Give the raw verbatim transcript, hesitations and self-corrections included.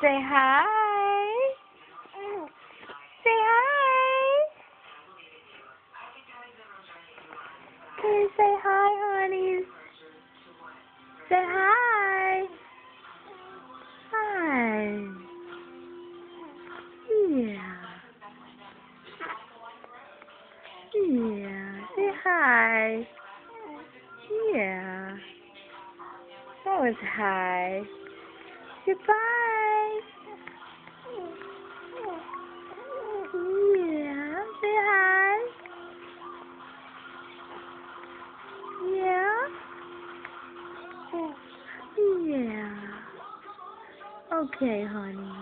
Say hi. Say hi. Can you say hi, honey? Say hi. Hi. Yeah. Yeah. Say hi. Yeah. That was hi. Goodbye. Yeah. Say hi. Yeah. Yeah. Okay, honey.